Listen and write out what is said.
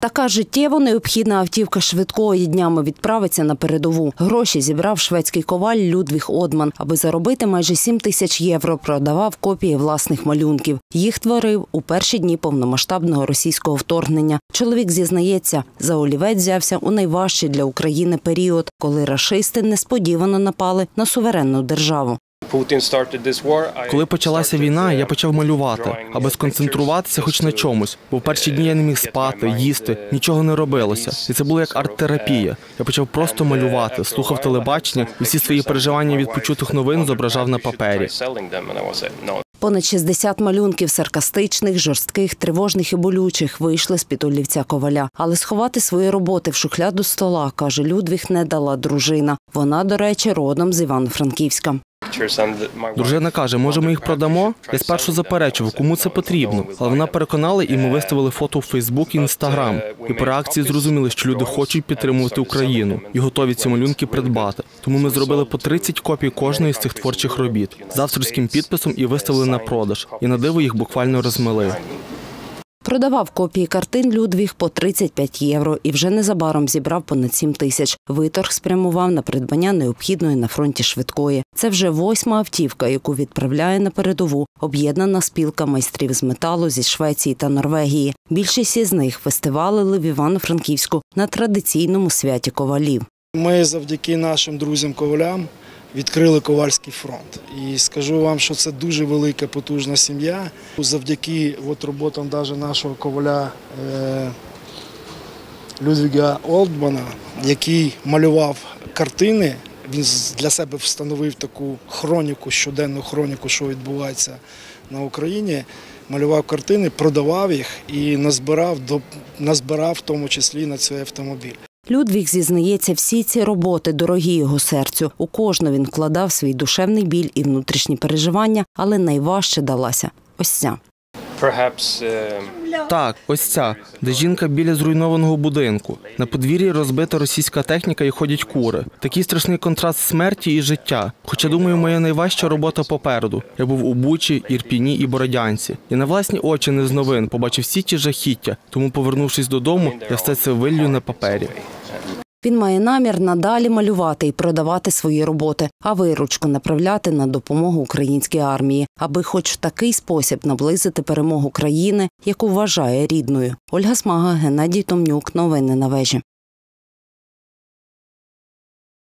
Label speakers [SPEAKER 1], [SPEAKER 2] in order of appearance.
[SPEAKER 1] Така життєво необхідна автівка швидкої днями відправиться на передову. Гроші зібрав шведський коваль Людвіг Одман. Аби заробити майже 7 тисяч євро, продавав копії власних малюнків. Їх творив у перші дні повномасштабного російського вторгнення. Чоловік зізнається, за олівець взявся у найважчий для України період, коли рашисти несподівано напали на суверенну державу.
[SPEAKER 2] Коли почалася війна, я почав малювати, аби сконцентруватися хоч на чомусь. Бо в перші дні я не міг спати, їсти, нічого не робилося. І це було як арт-терапія. Я почав просто малювати, слухав телебачення і всі свої переживання від почутих новин зображав на папері.
[SPEAKER 1] Понад 60 малюнків саркастичних, жорстких, тривожних і болючих вийшли з-під олівця коваля. Але сховати свої роботи в шухляду стола, каже Людвіг, не дала дружина. Вона, до речі, родом з Івано-Франківська.
[SPEAKER 2] Дружина каже, може ми їх продамо? Я спершу заперечував, кому це потрібно. Але вона переконала, і ми виставили фото у Фейсбук і Інстаграм. І по реакції зрозуміли, що люди хочуть підтримувати Україну і готові ці малюнки придбати. Тому ми зробили по 30 копій кожної з цих творчих робіт з авторським підписом і виставили на продаж. І на диво їх буквально розмили.
[SPEAKER 1] Продавав копії картин Людвіг по 35 євро і вже незабаром зібрав понад 7 тисяч. Виторг спрямував на придбання необхідної на фронті швидкої. Це вже 8-ма автівка, яку відправляє на передову об'єднана спілка майстрів з металу зі Швеції та Норвегії. Більшість із них фестивалили в Івано-Франківську на традиційному святі ковалів.
[SPEAKER 3] Ми завдяки нашим друзям-ковалям відкрили ковальський фронт. І скажу вам, що це дуже велика, потужна сім'я. Завдяки роботам навіть нашого коваля Людвіга Одмана, який малював картини, він для себе встановив таку хроніку, щоденну хроніку, що відбувається на Україні, малював картини, продавав їх і назбирав в тому числі на цей автомобіль.
[SPEAKER 1] Людвіг зізнається, всі ці роботи дорогі його серцю. У кожну він вкладав свій душевний біль і внутрішні переживання, але найважче далася ось ця.
[SPEAKER 2] Так, ось ця, де жінка біля зруйнованого будинку. На подвір'ї розбита російська техніка і ходять кури. Такий страшний контраст смерті і життя. Хоча, думаю, моя найважча робота попереду. Я був у Бучі, Ірпіні і Бородянці. І на власні очі не з новин побачив всі ті жахіття. Тому, повернувшись додому, я все це виллю на папері.
[SPEAKER 1] Він має намір надалі малювати і продавати свої роботи, а виручку направляти на допомогу українській армії, аби хоч в такий спосіб наблизити перемогу країни, яку вважає рідною. Ольга Смага, Геннадій Томнюк. Новини на вежі.